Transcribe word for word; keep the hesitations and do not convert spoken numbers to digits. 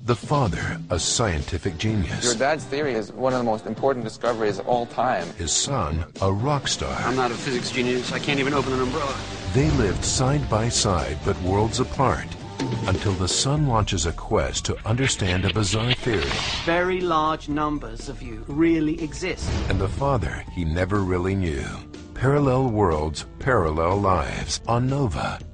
The father, a scientific genius. Your dad's theory is one of the most important discoveries of all time. His son, a rock star. I'm not a physics genius. I can't even open an umbrella. They lived side by side but worlds apart until the son launches a quest to understand a bizarre theory. Very large numbers of you really exist. And the father he never really knew. Parallel worlds, parallel lives on Nova.